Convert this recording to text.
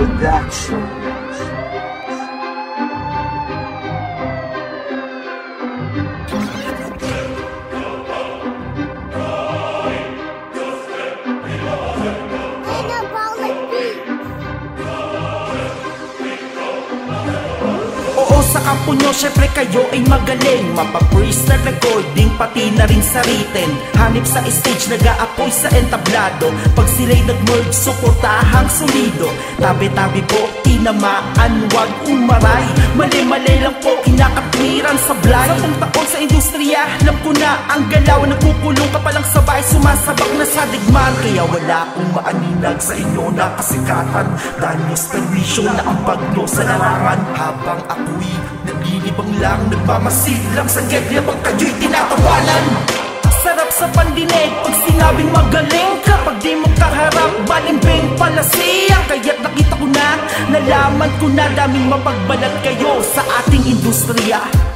Production. Sa kampo nyo, syempre kayo ay magaling. Mapa-freestyle recording, pati na rin sa written. Hanip sa stage, nag-aapoy sa entablado. Pag sila'y nag-merge, suportahang solido. Tabi-tabi po, tinamaan, wag umaray. Mali-mali lang po, kinakatwiran sa blind. Sa taon sa industriya, alam ko na ang galaw. Nagkukulong ka palang sabay, sumasabak na sa digman. Kaya wala akong maaninag sa inyo na kasikatan. Dahil nyo sa perwisyo na ang bagno sa larangan. Habang ako'y naglilibang lang, nagmamasid lang sa gedya pag kayo'y tinatawanan. Sarap sa pandinig pag sinabing magaling ka. Pag di mo kaharap, balimbing pala siya. Kaya't nakita ko na, nalaman ko na daming mapagbalat kayo sa ating industriya.